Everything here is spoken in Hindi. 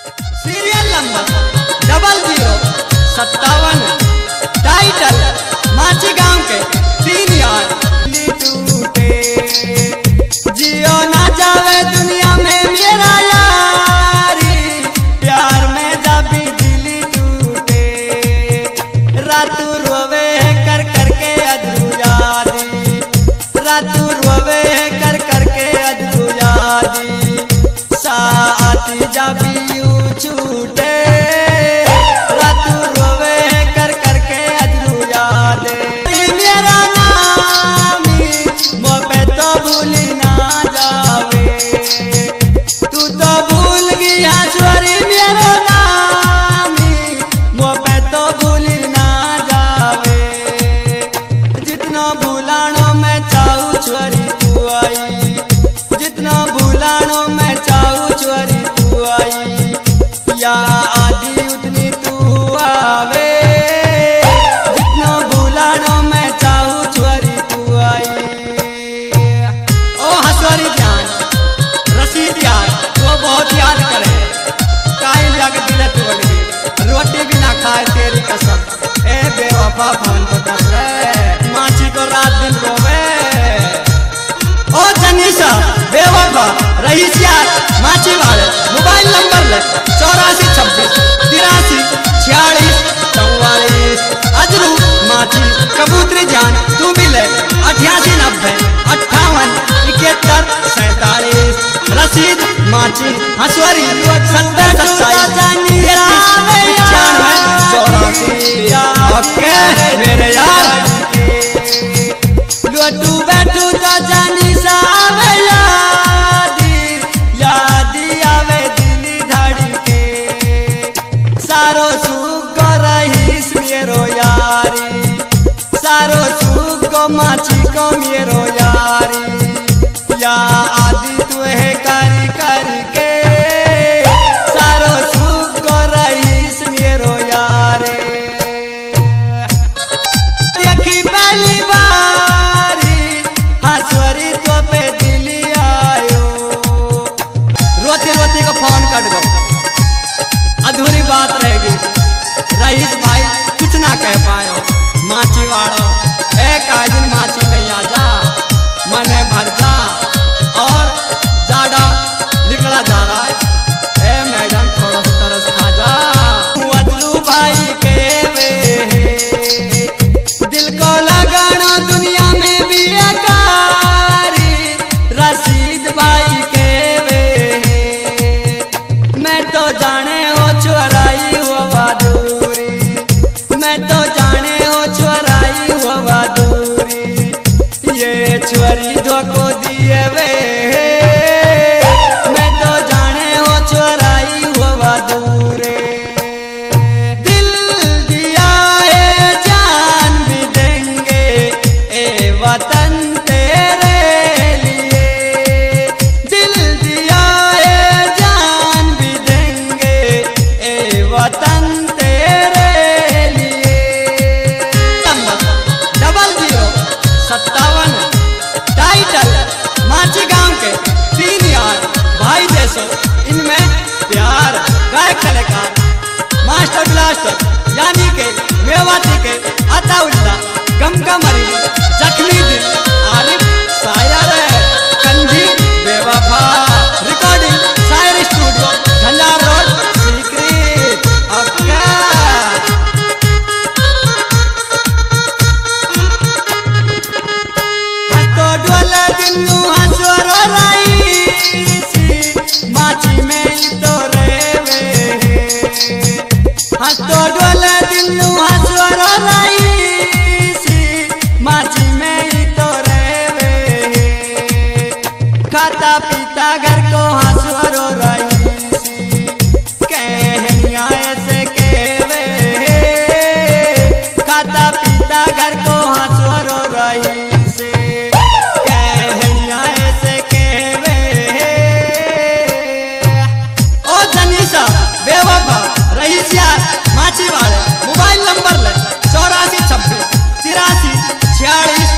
Serial number 0057। टाइटल माची गांव के 3 यार। टूटे जियो ना जावे दुनिया में मेरा यारी, प्यार में जब दिल टूटे रातू रोवे कर करके अधरू यादी, रातू रोवे कर करके अधरू यादी, साथ जब यूं छूटे रातू रोवे कर करके अधरू यादे। मेरा नाम मो पे तो भूल ना जावे, तू तो भूल गया छोरी मेरा नाम मो पे तो भूल ना जावे। जितना भूलानो मैं चाहूँ छोरी तू आई, जितना भूलानो मैं चाहूँ छोरी तू आई, या आदि उतनी तू आवे। जितना भूलानो मैं चाहूँ छोरी तू आई। ओ हसवरी जान रसीद यार वो बहुत याद करे, काई लग दिल तोड़ दी, रोटी भी ना खाए तेरी कसम। ए बेवफा फोन तो कर रे, माची को रात दिन रोवे। ओ जनीसा बेवफा रईस यार माची वाले, मोबाइल नंबर ले 8426 83 46 44। अजरू माची कबूतरी जान तू भी ले 88 90 58 71 47। रसीद माची हसवरी 70 ओके मेरे यार। लुटू बैठू तो जानी सावे यादी, यादी आवे दिल धड़के, सारो सुख रहीस मेरो यारी, सारो सुख माची को मेरो यारी, या आदि तुहे करी करके, सारो सुख रहीस मेरो यारे। देखी पहली बारी हसवरी तो पे दिल आयो, रोते रोते को फोन कर दो, अधूरी बात रहेगी। रईस भाई कुछ ना कह पायो, माची वाड़ो एक दिन माची नहीं आ जा, मने भर जा और जाड़ा निकला जा रहा है। ए मैडम थोड़ा सा तरस खा जा। अदलू भाई के वे दिल को लगाना दुनिया में भी अकारी, रसीद भाई के वे मैं तो जाने हो चुराई हो बहादुरी, मैं तो जाने हो चुराई हो बहादुरी, ये चोरी धोखो दिए वे मैं तो जाने हो चुराई हो बहादुरी। दिल दिया है जान भी देंगे ए वतन तेरे लिए, दिल दिया है जान भी देंगे ए वतन तेरे लिए। नंबर 0057। टाइटल माची गांव के 3 यार भाई जैसो इनमें प्यार। गायक कलाकार मास्टर ब्लास्टर यानी के मेवाती के अताउल्ला, गमगमरी जख्मी दिल आरिफ शायर कंजी बेवफा। रिकॉर्डिंग शायर स्टूडियो झंझार रोड सीक्रेट। ओके हस्तो डोले दिनु हसवरो रईसी, माची में ही तो रेवे, हस्तो डोले दिनु हसवरो रईसी, माची में ही तो रेवे, खाता पीता घर को हसवरो रईसी, कहनिया ऐसे केवे, खाता पीता घर को हसवरो रईसी, कहनिया ऐसे केवे। ओ जनीसा बेवफा रईस यार माची वाले, मोबाइल नंबर ले 8426 83 46